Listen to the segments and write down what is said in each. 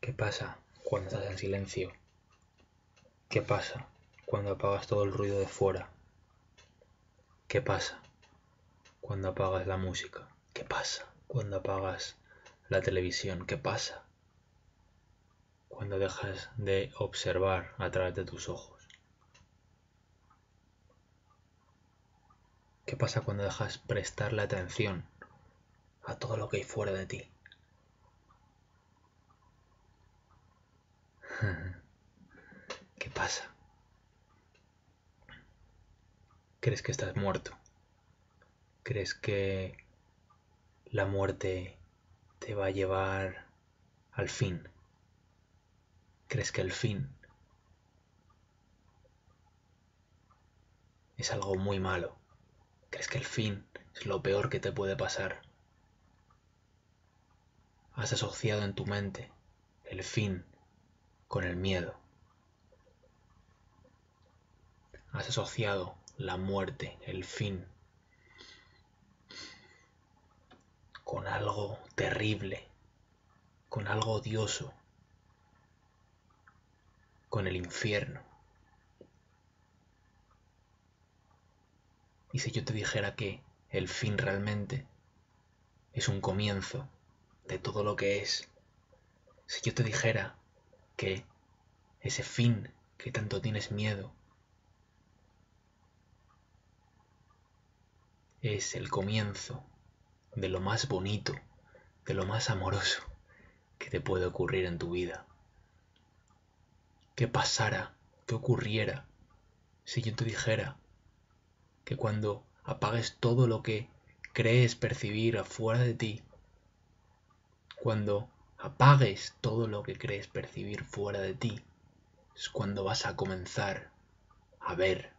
¿Qué pasa cuando estás en silencio? ¿Qué pasa cuando apagas todo el ruido de fuera? ¿Qué pasa cuando apagas la música? ¿Qué pasa cuando apagas la televisión? ¿Qué pasa cuando dejas de observar a través de tus ojos? ¿Qué pasa cuando dejas prestarle atención a todo lo que hay fuera de ti? ¿Qué pasa? ¿Crees que estás muerto? ¿Crees que la muerte te va a llevar al fin? ¿Crees que el fin es algo muy malo? ¿Crees que el fin es lo peor que te puede pasar? Has asociado en tu mente el fin con el miedo. Has asociado la muerte, el fin, con algo terrible, con algo odioso, con el infierno. ¿Y si yo te dijera que el fin realmente es un comienzo de todo lo que es? Si yo te dijera que ese fin que tanto tienes miedo es el comienzo de lo más bonito, de lo más amoroso que te puede ocurrir en tu vida. ¿Qué pasara? ¿Qué ocurriera si yo te dijera que cuando apagues todo lo que crees percibir afuera de ti, cuando apagues todo lo que crees percibir fuera de ti, es cuando vas a comenzar a ver,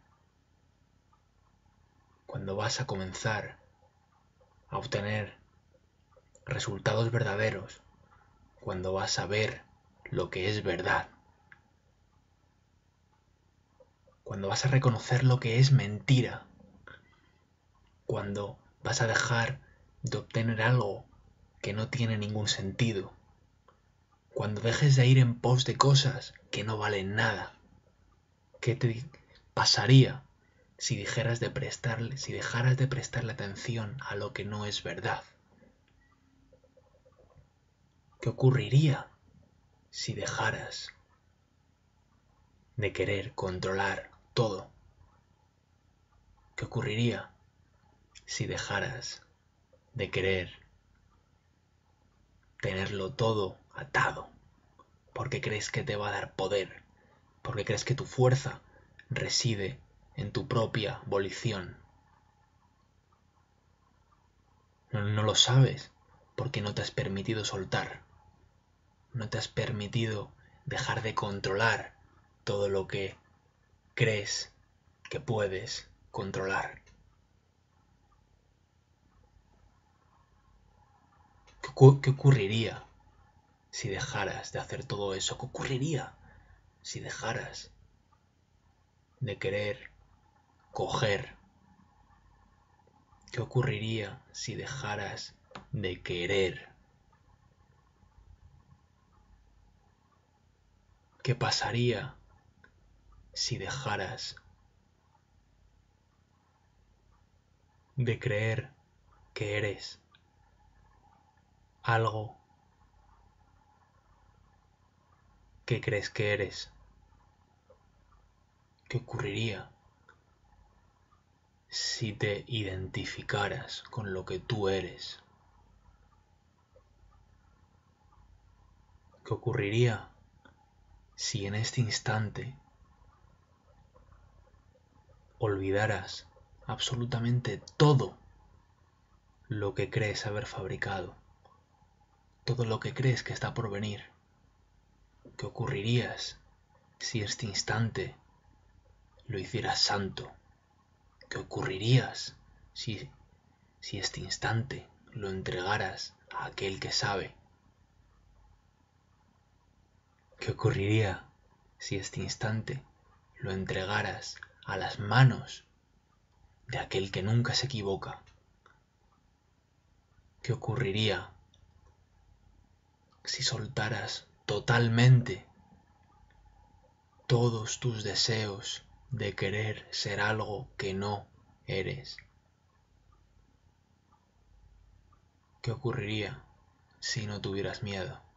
cuando vas a comenzar a obtener resultados verdaderos, cuando vas a ver lo que es verdad, cuando vas a reconocer lo que es mentira, cuando vas a dejar de obtener algo que no tiene ningún sentido, cuando dejes de ir en pos de cosas que no valen nada. ¿Qué te pasaría si dejaras de prestarle atención a lo que no es verdad? ¿Qué ocurriría si dejaras de querer controlar todo? ¿Qué ocurriría si dejaras de querer tenerlo todo atado? Porque crees que te va a dar poder, porque crees que tu fuerza reside en tu propia volición. No lo sabes porque no te has permitido soltar, no te has permitido dejar de controlar todo lo que crees que puedes controlar. ¿Qué ocurriría si dejaras de hacer todo eso? ¿Qué ocurriría si dejaras de querer coger? ¿Qué ocurriría si dejaras de querer? ¿Qué pasaría si dejaras de creer que eres algo que crees que eres? ¿Qué ocurriría si te identificaras con lo que tú eres? ¿Qué ocurriría si en este instante olvidaras absolutamente todo lo que crees haber fabricado, todo lo que crees que está por venir? ¿Qué ocurriría si este instante lo hicieras santo? ¿Qué ocurriría si este instante lo entregaras a aquel que sabe? ¿Qué ocurriría si este instante lo entregaras a las manos de aquel que nunca se equivoca? ¿Qué ocurriría si soltaras totalmente todos tus deseos de querer ser algo que no eres. ¿Qué ocurriría si no tuvieras miedo?